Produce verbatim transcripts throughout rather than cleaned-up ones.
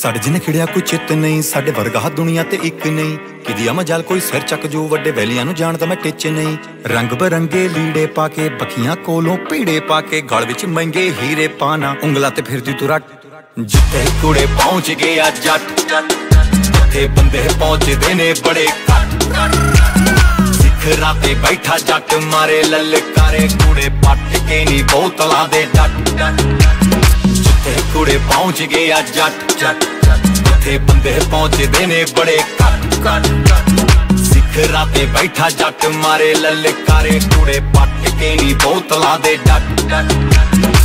साडे जिन्ने खिड़िया कोई चित नहीं, साडे वर्गा दुनिया ते इक नहीं। किदिया मजाल कोई सिर चक जो वड्डे वैलियां नूं जानदा मैं टिच नहीं। रंग बरंगे लीड़े पाके बखियां कोलों पीड़े पाके गल विच महंगे हीरे पाना उंगलां ते फिरदी तू रट। जिथे कुड़े पहुंच गया जट उथे बंदे पहुंचदे ने बड़े घट। सिखरां ते बैठा जट मारे ललकारे कुड़े पट के नी बोतलां दे डट। कुड़े पहुंच गया जट जट उथे बंदे पहुंचदे ने बड़े घट घट। सिखरां ते बैठा जट मारे ललकारे कुड़े पट के नी बोतलां दे डट डट।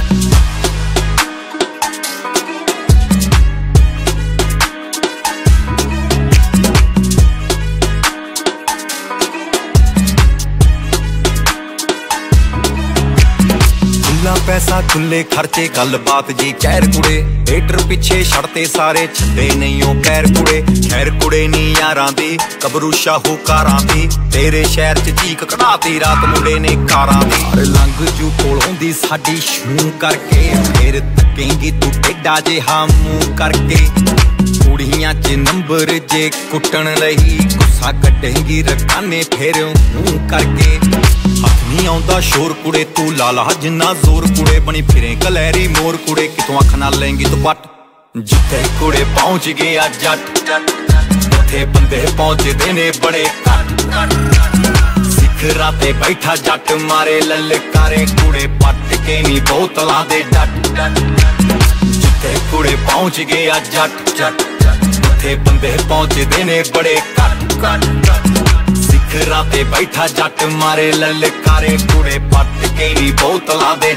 पैसा खुले खर्चे गल बात जी खैर कुड़े हेटर पिछे छड़ते सारे छंदे नहीं ओ पैर कुड़े। खैर कुड़े नी यारां दी कबरू शाहूकारां दी तेरे शहर च चीक कढ़ाती रात मुंडे ने कारां दी। हर लंघ जू कोलों दी साडी छूं करके फिर तकेंगी तू टेढ़ा जिहा मूंह करके। कुड़ियां च नंबर जे कुट्टण लई गुस्सा कढेंगी रकाने फिर मूंह करके। हथ नहीं आउंदा शोर कुड़े तू लाला जिन्ना जोर कुड़े बनी फिरे कलैरी मोर कुड़े कितों अख नाल लेंगी तू पट। जिथे कुड़े पहुंच गया जट उथे बंदे पहुंचदे ने बड़े घट। सिखरां ते बैठा जट मारे ललकारे कुड़े पट के नी बोतलां दे डट। जिथे कुड़े पहुंच गया जट जट उथे बंदे पहुंचदे ने बड़े घट घट। सिखरां ते बैठा जट मारे ललकारे कुड़े पट के नी बोतलां दे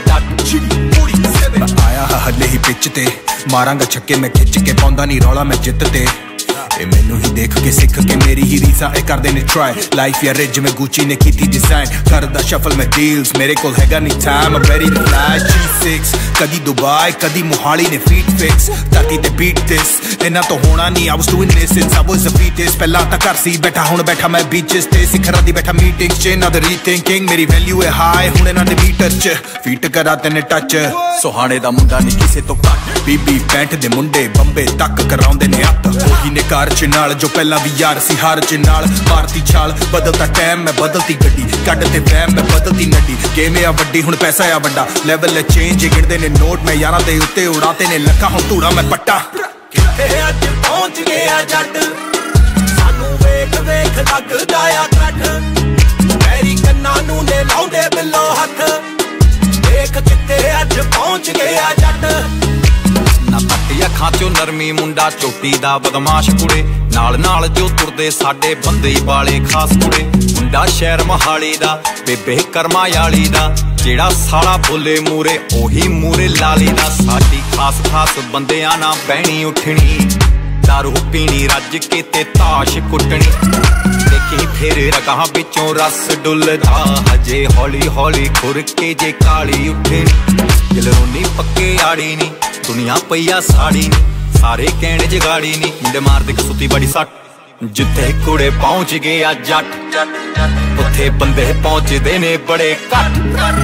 डट। आया हले ही पिच ते मारांगा छक्के मैं खिच के पाउंदा नी रौला मैं जित ते। ए मैनू ही देख के सिख के मेरी ही रीसा ए कर देने ट्राई। लाइफ या रिज में गुची ने कीती डिजाइन करदा शफल में डील्स मेरे कोल हैगा नी time I'm ready to fly G six. कदी दुबई कदी मोहाली ने फीट फिक्स ताकि ते बीट दिस इन्ना तो होना नहीं। I was doing this since I was a fetus। पहला ता घर सी बैठा हुण बैठा मैं बीचेस ते। सिखरां दी बैठा मीटिंग्स च ना द रीथिंकिंग मेरी वैल्यू है हाई हुण इन्हां दे मीटर च फीट करा तेने टच। सुहाने दा मुंडा नहीं किसे तो घट बीबी पैंट दे मुंडे बंबे तक कराउंदे ने हत्थ। ओही ने कार च नाल जो पहला भी यार सी हार च नाल मारती छाल। बदलता टाइम मैं बदलती गड्डी कड्ड ते वैम मैं बदलती नड्डी। गेम आ वड्डी हुण पैसा आ वड्डा लेवल है चेंज गिणदे ने नोट मैं यारां दे उत्ते उड़ाते ने लखा हुण धूड़ा मैं पट्टा। किथे अज पहुंच गया जट सानू वेख वेख लगदा आ कट। मेरी कन्नां नू ने लाउंदे बिल्लो हथ देख किथे अज पहुंच गया जट। ना पट्टिया खाचो नरमी मुंडा चोटी दा बदमाश कुड़े नाल नाल जो तुरदे साडे बंदे वाले खास कुड़े। मुंडा शहर मोहाली दा बेबे कर्मा याली दा जेड़ा साला बोले मूरे ओही मूरे लाली दा। साडी खास खास बंदियां ना बहनी उठनी दारू पीनी रज के ते ताश कुटनी। देखी फिर रगां विचों रस डुलदा हजे हौली हौली खुर के जे काली उठनी। दिलोनी पक्के आड़ी नी दुनिया पईया साड़ी नी सारे कहने जगाड़ी नी मुंडे मार दे सुती बड़ी सट। जिथे कुड़े पहुंच गया जट उथे बंदे पहुंचदे ने बड़े घट।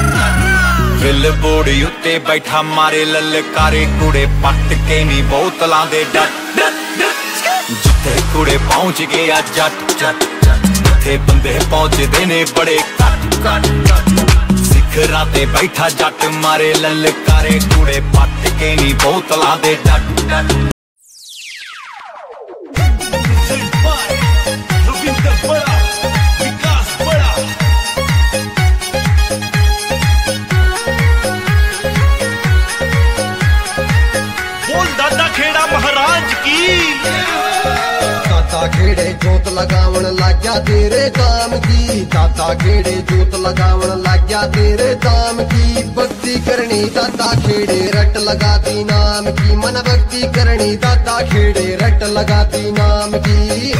बिल बोर्ड उत्ते बैठा मारे ललकारे कुड़े पट के नी बोतलां दे डट। जिथे कुड़े पहुंच गया जट उथे बंदे पहुंचदे ने बड़े घट घट। सिखरां ते बैठा जट मारे ललकारे कुड़े पट के नी बोतलां दे डट। बोल दादा खेड़ा महाराज की। दादा खेड़े जोत लगावन लाग्या तेरे दाम की। दादा खेड़े जोत लगावन लाग्या तेरे दाम की। भक्ति करनी दादा खेड़े रट लगाती नाम की। मन भक्ति करनी दादा खेड़े रट लगाती नाम की।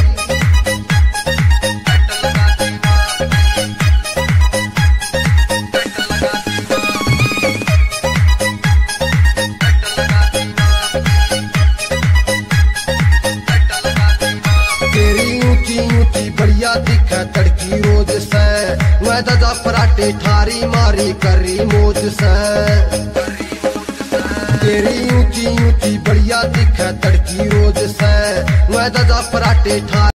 बढ़िया दिखा तड़की रोज से मैं दादा पराठे ठारी मारी करी मोज से। तेरी ऊंची ऊंची बढ़िया दिखा तड़की हीरो जिसै मैं दादा पराटे ठा